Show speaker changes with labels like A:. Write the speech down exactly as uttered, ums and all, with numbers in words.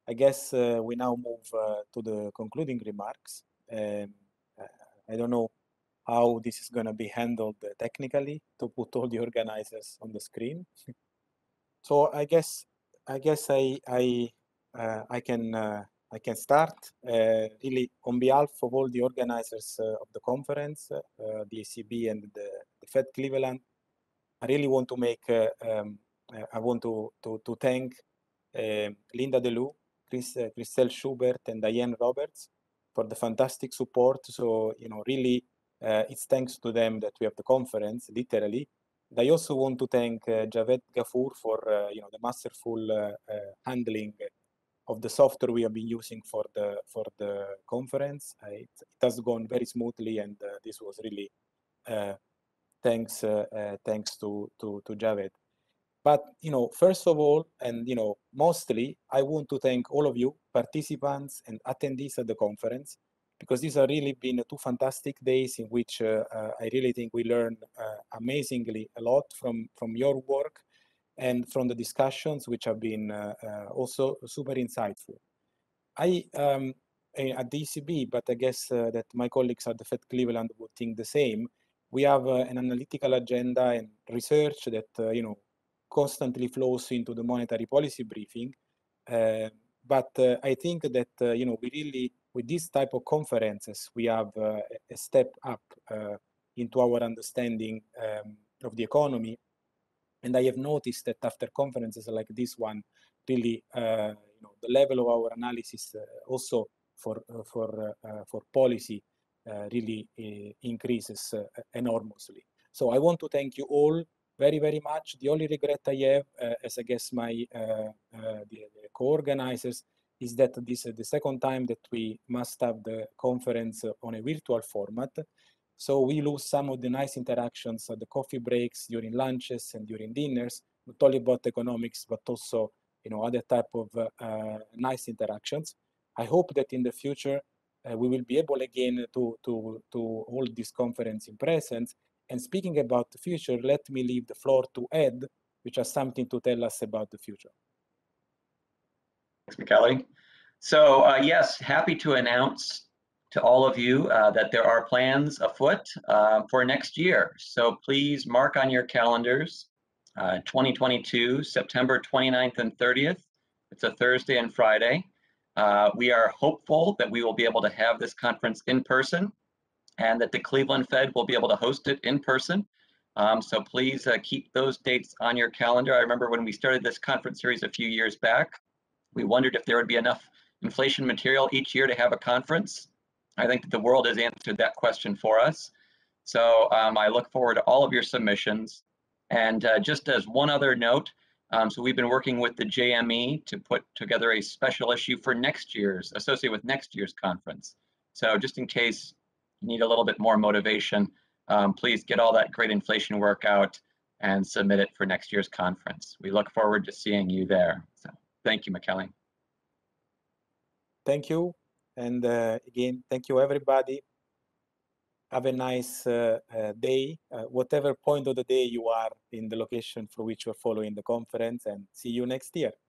A: I guess uh, we now move uh, to the concluding remarks. Um, I don't know how this is going to be handled uh, technically to put all the organizers on the screen. So I guess I guess I I uh, I can uh, I can start uh, really on behalf of all the organizers uh, of the conference, uh, the A C B and the, the Fed Cleveland. I really want to make uh, um, uh, I want to to to thank uh, Linda DeLu, Chris, uh, Christelle Schubert, and Diane Roberts for the fantastic support. So you know, really, uh, it's thanks to them that we have the conference, literally. I also want to thank uh, Javed Ghafour for uh, you know the masterful uh, uh, handling of the software we have been using for the for the conference. Uh, it, it has gone very smoothly, and uh, this was really uh, thanks uh, uh, thanks to to to Javed. But you know, first of all, and you know, mostly, I want to thank all of you participants and attendees at the conference, because these have really been two fantastic days in which uh, uh, I really think we learned uh, amazingly a lot from, from your work and from the discussions, which have been uh, uh, also super insightful. I, um, at the E C B, but I guess uh, that my colleagues at the Fed Cleveland would think the same. We have uh, an analytical agenda and research that, uh, you know, constantly flows into the monetary policy briefing. Uh, but uh, I think that, uh, you know, we really, with this type of conferences, we have uh, a step up uh, into our understanding um, of the economy. And I have noticed that after conferences like this one, really, uh, you know, the level of our analysis uh, also for, uh, for, uh, for policy uh, really uh, increases uh, enormously. So I want to thank you all very, very much. The only regret I have, uh, as I guess my uh, uh, the, the co-organizers, is that this is the second time that we must have the conference on a virtual format. So we lose some of the nice interactions at the coffee breaks, during lunches and during dinners, not only about economics, but also, you know, other type of uh, uh, nice interactions. I hope that in the future, uh, we will be able again to, to, to hold this conference in presence. And speaking about the future, let me leave the floor to Ed, which has something to tell us about the future.
B: Thanks, Michele. So uh, yes, happy to announce to all of you uh, that there are plans afoot uh, for next year. So please mark on your calendars uh, twenty twenty-two, September twenty-ninth and thirtieth. It's a Thursday and Friday. Uh, we are hopeful that we will be able to have this conference in person, and that the Cleveland Fed will be able to host it in person. Um, so please uh, keep those dates on your calendar. I remember when we started this conference series a few years back, we wondered if there would be enough inflation material each year to have a conference. I think that the world has answered that question for us. So um, I look forward to all of your submissions. And uh, just as one other note, um, so we've been working with the J M E to put together a special issue for next year's, associated with next year's conference. So just in case you need a little bit more motivation, um, please get all that great inflation work out and submit it for next year's conference. We look forward to seeing you there. So thank you, Michele.
A: Thank you. And uh, again, thank you, everybody. Have a nice uh, uh, day, uh, whatever point of the day you are in the location for which you're following the conference, and see you next year.